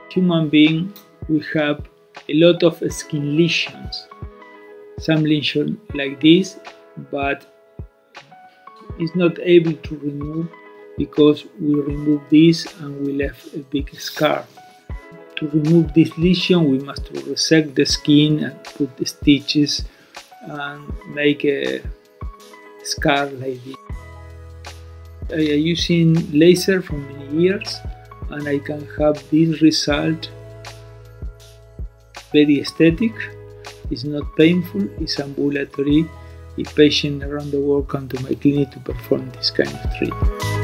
Human being, we have a lot of skin lesions. Some lesion like this, but it's not able to remove because we remove this and we left a big scar. To remove this lesion, we must resect the skin and put the stitches and make a scar like this. I am using laser for many years and I can have this result very aesthetic. It's not painful, it's ambulatory. If patients around the world come to my clinic to perform this kind of treatment.